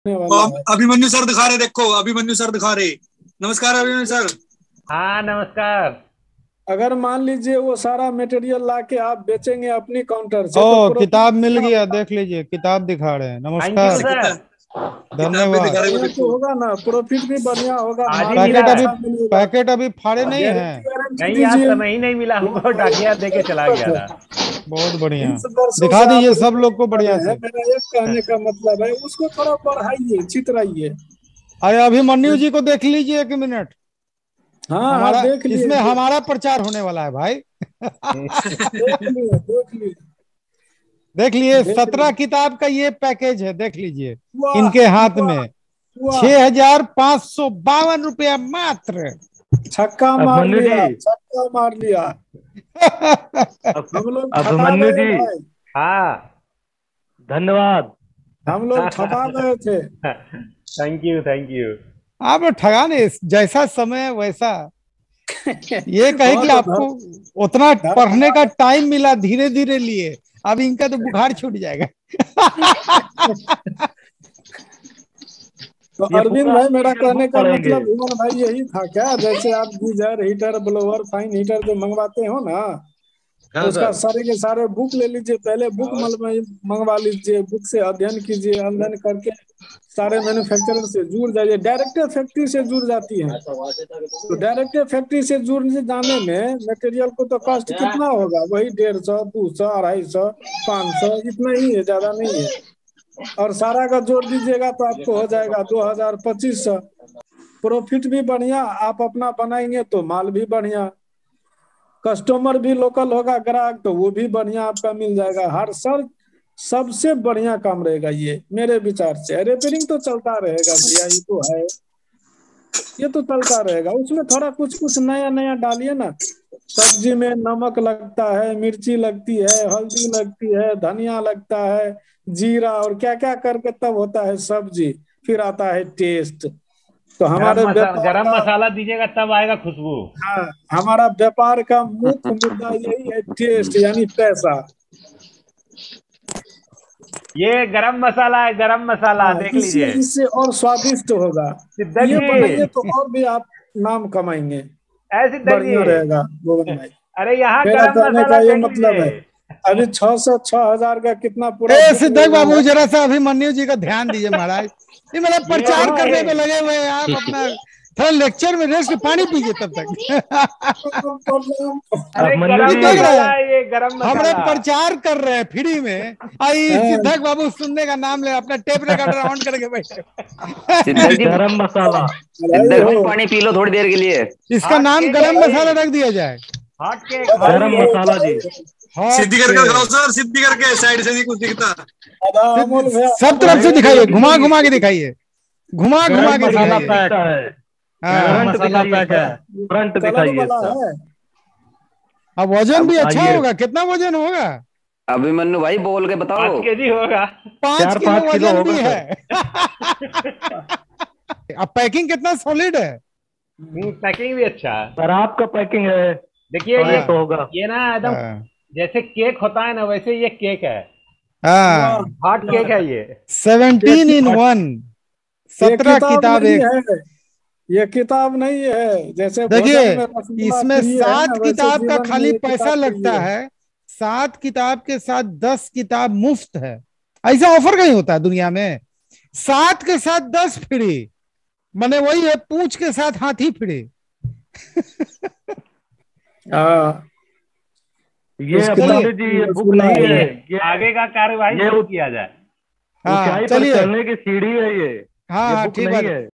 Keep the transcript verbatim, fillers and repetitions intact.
वाला अब है। अभिमन्यु सर दिखा रहे, देखो अभिमन्यु सर दिखा रहे। नमस्कार अभिमन्यु सर। हाँ नमस्कार। अगर मान लीजिए वो सारा मटेरियल ला के आप बेचेंगे अपनी काउंटर से तो ओ प्रॉफिट किताब मिल कितना गया, होगा? देख लीजिए किताब दिखा रहे हैं। थैंक यू नमस्कार, किताब सर। किताब भी दिखा धन्यवाद। रहे, वो बढ़िया तो देखो। होगा ना, प्रॉफिट भी बढ़िया होगा, आज ही माल भी मिला पैकेट है। अभी अच्छा मिलेगा। पैकेट अभी फाड़े नहीं गारंटी हैं। गारंटी नहीं आज दीजिए। समय ही नहीं मिला हमको, डाकिया दे के चला गया था। बहुत बढ़िया, बीस वर्षों दिखा से आप दीजिए सब लोग को रिपेयरिंग कर बढ़िया रहे हैं, से। मेरा एक कहने का मतलब है उसको थोड़ा बढ़ाइए, चितराइए। अरे अभिमन्यु जी को देख लीजिए एक मिनट। हाँ हाँ, हमारा देख लिए इसमें देख हमारा प्रचार होने वाला है भाई। देख लिए देख लिए देख लिए, देख सत्रह लिए। किताब का ये पैकेज है, देख लीजिए वाह इनके हाथ वाह में। वाह, छह हजार पांच सौ बावन रुपया मात्र। छक्का मार अभिमन्यु जी, लिया, छक्का मार लिया। अब हम लोग ठगा अभिमन्यु गए जी भाई, हाँ धन्यवाद। हम लोग ठगा गए थे। Thank you thank you. आप लोग ठगा नहीं, जैसा समय वैसा। ये कहे हाँ कि तो आपको धर उतना धर पढ़ने का टाइम मिला, धीरे धीरे लिए। अब इनका तो बुखार छूट जाएगा। तो ये अरविंद पूरा भाई, मेरा सीजन कहने बुक का पढ़ेंगे। मतलब हुआ भाई यही था क्या, जैसे आप geyser heater blower fine heater जो मंगवाते हो ना, हाँ उसका सर। सारे के सारे बुक ले लीजिए, पहले बुक मंगवा लीजिए, बुक से अध्ययन कीजिए, अध्ययन करके सारे मैन्युफैक्चरर से जुड़ जाइए। डायरेक्ट फैक्ट्री से जुड़ जाती है, तो डायरेक्ट फैक्ट्री से जुड़ने जाने में मटेरियल को तो कॉस्ट कितना होगा, वही डेढ़ सौ, दो सौ, अढ़ाई सौ, पाँच सौ, इतना ही है, ज्यादा नहीं है। और सारा का जोड़ दीजिएगा तो आपको हो जाएगा दो हजार, पच्चीस सौ। प्रॉफिट भी बढ़िया, आप अपना बनाएंगे तो माल भी बढ़िया, कस्टमर भी लोकल होगा, ग्राहक तो वो भी बढ़िया आपका मिल जाएगा। हर सर सबसे बढ़िया काम रहेगा ये मेरे विचार से। रिपेयरिंग तो चलता रहेगा भैया, ये तो है, ये तो चलता रहेगा। उसमें थोड़ा कुछ कुछ नया नया डालिए ना। सब्जी में नमक लगता है, मिर्ची लगती है, हल्दी लगती है, धनिया लगता है, जीरा, और क्या क्या करके तब होता है सब्जी, फिर आता है टेस्ट। तो गरम हमारे मसाला व्यापार गरम का, मसाला दीजिएगा तब आएगा खुशबू। हाँ, हमारा व्यापार का मुख्य मुद्दा यही है, टेस्ट यानी पैसा। ये गरम मसाला है, गरम मसाला हाँ, देख इससे लीजिए। इससे और स्वादिष्ट होगा। सिद्धक ये बनाइए जी, तो और भी आप नाम कमाएंगे, ऐ सिद्धक बढ़िया रहेगा गोविंद जी, भाई। अरे यहाँ मेरा गरम कहने मसाला का ये देख मतलब है, लीजिए। अभी छह सौ छह हजार का कितना पूरा ए बुक ले सिद्धक रहा बाबू, है। जरा सा अभिमन्यु जी का ध्यान दीजिए महाराज। ये मतलब ये प्रचार हाँ, करने में लगे हुए हैं आप अपना। थोड़ा लेक्चर में रेस्ट, पानी पीजिए तब तक। अरे अभिमन्यु ये गरम जी, देख रहे मसाला हैं, है, ये गरम हमरे मसाला। प्रचार कर रहे हैं फ्री में। आई हाँ, सिद्धक बाबू सुनने का नाम ले, अपना टेप रिकॉर्डर ऑन करके बैठे। सिद्धक जी, गरम मसाला। भाई सिद्धक हो, भाई पानी पी लो थोड़ी देर के लिए। इसका हॉट नाम केक है गरम मसाला भाई, रख दिया जाए। हॉट केक हॉट भाई गरम हो, केक। मसाला जी। भाई हो। हॉट सिद्धि करके केक। दिखाओ सर, सिद्धि करके, साइड से नहीं कुछ दिखता। अदा अमोल भैया, सब अमोल तरफ से भैया, दिखाइए, नहीं, घुमा नहीं, घुमा के दिखाइए, घुमा घुमा फ्रंट के मसाला दिखाइए। पैक है। हाँ, फ्रंट दिखाइए, फ्रंट कलर दिखाइए वाला इसका। है। अब वजन अब भी अच्छा आइए, होगा, कितना वजन होगा? अभिमन्यु भाई बोल के बताओ। पाँच केजी होगा। पांच चार किलो पाँच किलो वजन होगा भी सर। है। अब पैकिंग कितना सॉलिड है। हम्म, पैकिंग भी अच्छा है। सर आपका पैकिंग है, देखिए ये सॉलिड तो होगा। ये ना एकदम हाँ जैसे केक होता है ना, वैसे ये केक है। वाह, हाँ, हॉट केक है ये। ये सेवनटीन इन कि- वन। ये सत्रह किताब किताब नहीं एक। है, ये किताब नहीं है। जैसे देखिए, भोजन में रसगुल्ला इसमें प्रिय है ना, सात वैसे किताब का जीवन में खाली ये पैसा किताब प्रिय लगता है। है। सात किताब के साथ दस किताब मुफ्त है। ऐसा ऑफर कहीं होता है दुनिया में? सात के साथ दस फ्री, माने वही है, पूछ के साथ हाथी फ्री। हाँ, ये उस किताब चलिए, अभिमन्यु जी, में ये बुक रसगुल्ला नहीं है। है, ये ये आगे का कार्यवाही ये शुरू किया जाए। हाँ ऊंचाई पर चलिए, चढ़ने की सीढ़ी है ये हाँ ये हाँ बुक ठीक नहीं बात है। है।